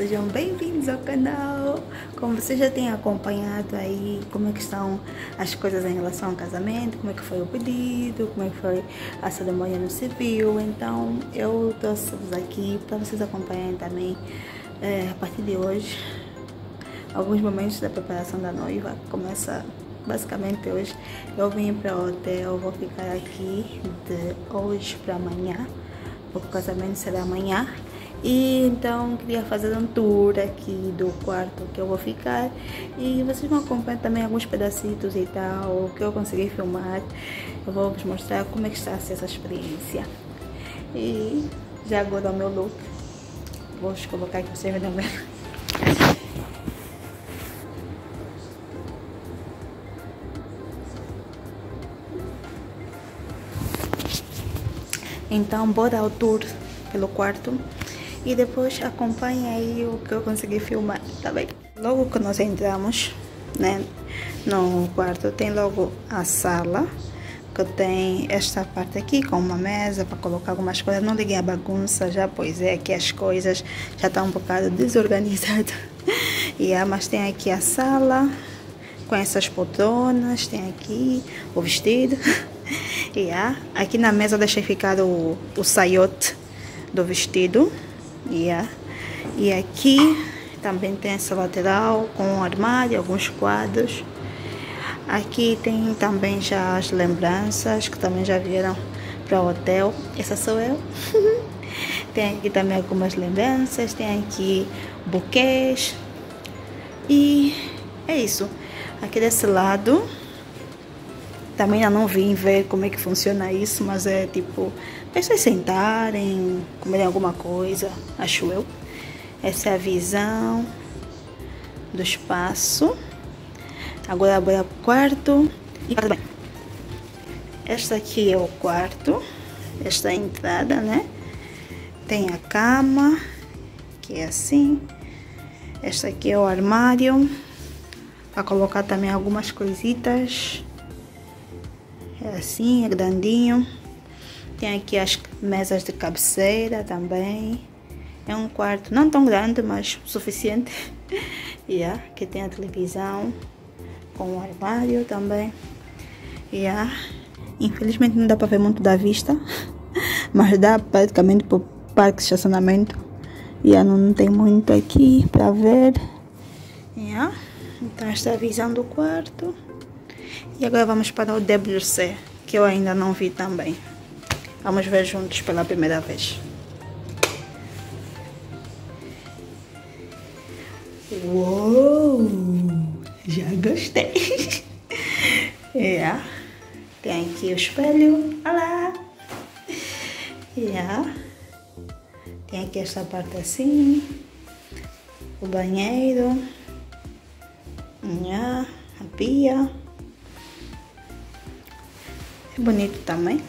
sejam bem-vindos ao canal. Como vocês já têm acompanhado aí como é que estão as coisas em relação ao casamento, como é que foi o pedido, como é que foi a cerimônia no civil, então eu trouxe-vos aqui para vocês acompanharem também a partir de hoje alguns momentos da preparação da noiva. Começa basicamente hoje. Eu vim para o hotel, vou ficar aqui de hoje para amanhã, porque o casamento será amanhã. E então queria fazer um tour aqui do quarto que eu vou ficar e vocês vão acompanhar também alguns pedacitos e tal, o que eu consegui filmar. Eu vou vos mostrar como é que está essa experiência. E já agora o meu look, vou colocar aqui para vocês verem bem. Então bora ao tour pelo quarto e depois acompanha aí o que eu consegui filmar, tá bem? Logo que nós entramos, né, no quarto, tem logo a sala, que tem esta parte aqui com uma mesa para colocar algumas coisas. Não liguem a bagunça já, pois é que as coisas já estão um bocado desorganizadas. Mas tem aqui a sala com essas poltronas, tem aqui o vestido. Aqui na mesa eu deixei ficar o saiote do vestido. E aqui também tem essa lateral com um armário, alguns quadros. Aqui tem também já as lembranças que também já vieram para o hotel. Essa sou eu. Tem aqui também algumas lembranças, tem aqui buquês. E é isso. Aqui desse lado também eu não vim ver como é que funciona isso, mas é tipo pessoas sentarem, comerem alguma coisa, acho eu. Essa é a visão do espaço. Agora bora pro quarto. Bem, esta aqui é o quarto, esta é a entrada, né? Tem a cama, que é assim. Esta aqui é o armário, para colocar também algumas coisitas. É assim, é grandinho. Tem aqui as mesas de cabeceira também. É um quarto não tão grande, mas o suficiente. Aqui tem a televisão com o armário também. Infelizmente não dá para ver muito da vista, mas dá praticamente para o parque de estacionamento. Não tem muito aqui para ver. Então esta é a visão do quarto. E agora vamos para o WC, que eu ainda não vi também. Vamos ver juntos pela primeira vez. Uou! Já gostei! Tem aqui o espelho. Olá! Tem aqui esta parte assim. O banheiro. A pia. É bonito também.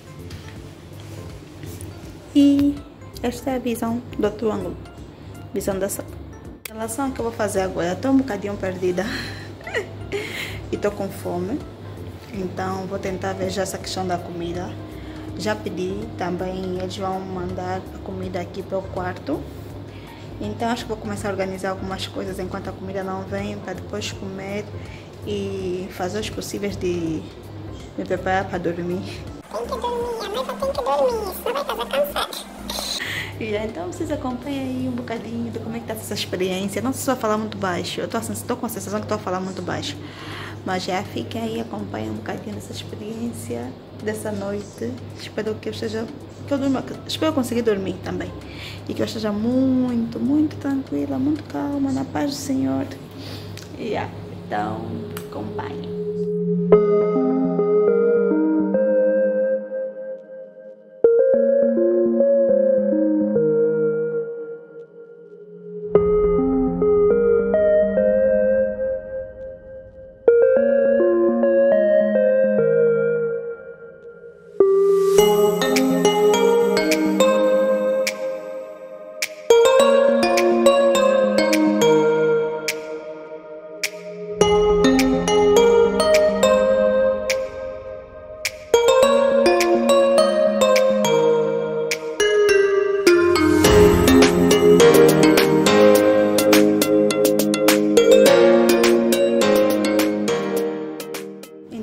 E esta é a visão do outro ângulo. Visão da sala. A relação que eu vou fazer agora, estou um bocadinho perdida. E estou com fome. Então vou tentar ver já essa questão da comida. Já pedi também, eles vão mandar a comida aqui para o quarto. Então acho que vou começar a organizar algumas coisas enquanto a comida não vem, para depois comer e fazer os possíveis de me preparar para dormir. Tem que dormir, a noiva tem que dormir, senão vai casar cansada. Então vocês acompanhem aí um bocadinho de como é que tá essa experiência. Não sei se vou falar muito baixo, eu estou com a sensação que estou a falar muito baixo. Mas já fiquem aí, acompanhem um bocadinho dessa experiência, dessa noite. Espero que eu durma, espero conseguir dormir também. E que eu esteja muito, muito tranquila, muito calma, na paz do Senhor. Então, acompanhem.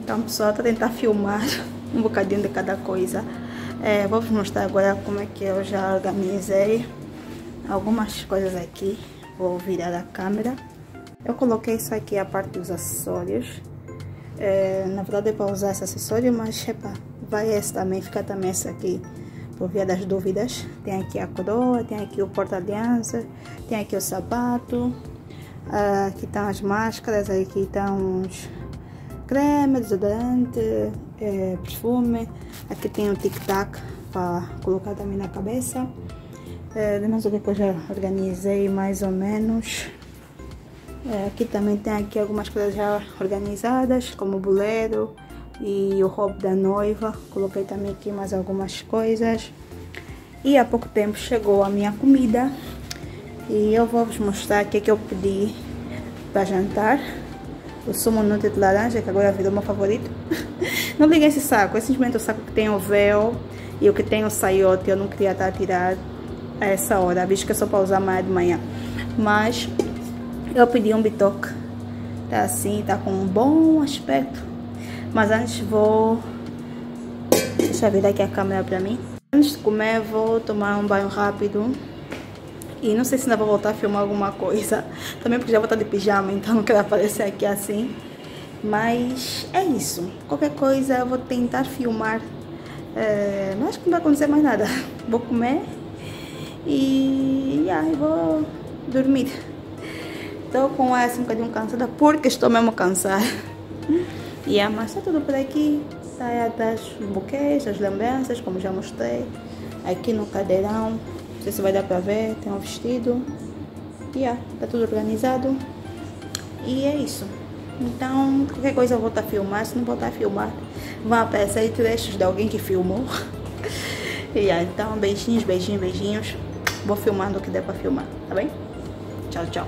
Então, pessoal, tô tentar filmar um bocadinho de cada coisa. Vou vos mostrar agora como é que eu já organizei algumas coisas aqui. Vou virar a câmera. Eu coloquei isso aqui a parte dos acessórios. Na verdade é para usar esse acessório, mas vai esse também, fica também esse aqui por via das dúvidas. Tem aqui a coroa, tem aqui o porta-aliança, tem aqui o sapato, aqui estão as máscaras, aqui estão os creme, desodorante, perfume, aqui tem o tic-tac para colocar também na cabeça. Demais o que eu já organizei mais ou menos. Aqui também tem aqui algumas coisas já organizadas, como o bolero e o roubo da noiva. Coloquei também aqui mais algumas coisas. E há pouco tempo chegou a minha comida. E eu vou vos mostrar o que é que eu pedi para jantar. O sumo Nutri de laranja, que agora virou meu favorito. Não liguei esse saco, é simplesmente o saco que tem o véu e o que tem o saiote. Eu não queria estar a tirar a essa hora, visto que é só para usar amanhã de manhã. Mas eu pedi um bitoque, tá assim, tá com um bom aspecto. Mas antes deixa eu virar aqui a câmera pra mim. Antes de comer vou tomar um banho rápido. E não sei se ainda vou voltar a filmar alguma coisa. Também porque já vou estar de pijama, então não quero aparecer aqui assim. Mas é isso. Qualquer coisa eu vou tentar filmar. Mas acho que não vai acontecer mais nada. Vou comer e vou dormir. Estou com essa um bocadinho cansada porque estou mesmo cansada. Mas está tudo por aqui. Está das buquês, as lembranças, como já mostrei. Aqui no cadeirão. Não sei se vai dar para ver. Tem um vestido. Está tudo organizado. E é isso. Então, qualquer coisa eu vou estar a filmar. Se não voltar a filmar, vão aparecer trechos de alguém que filmou. Então, beijinhos, beijinhos, beijinhos. Vou filmando o que der para filmar, tá bem? Tchau, tchau.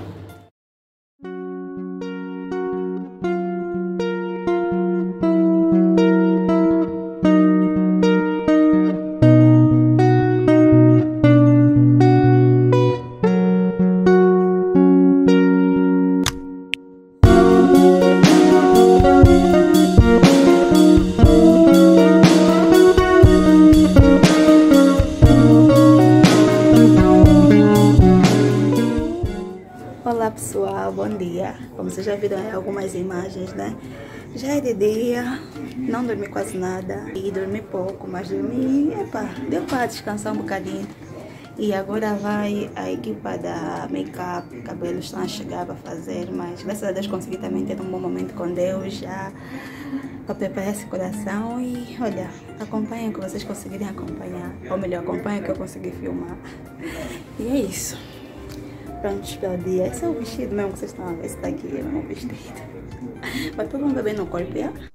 Olá pessoal, bom dia. Como vocês já viram em algumas imagens, né? Já é de dia, não dormi quase nada e dormi pouco, mas dormi, deu para descansar um bocadinho. E agora vai a equipa da make-up, cabelos estão a chegar para fazer, mas graças a Deus consegui também ter um bom momento com Deus já para preparar esse coração. E olha, acompanhem o que vocês conseguirem acompanhar, ou melhor, acompanhem o que eu consegui filmar. E é isso. Prontos para o dia. Esse é o vestido mesmo que vocês estão a ver. Esse daqui é o meu vestido. Vai todo mundo beber no corpo,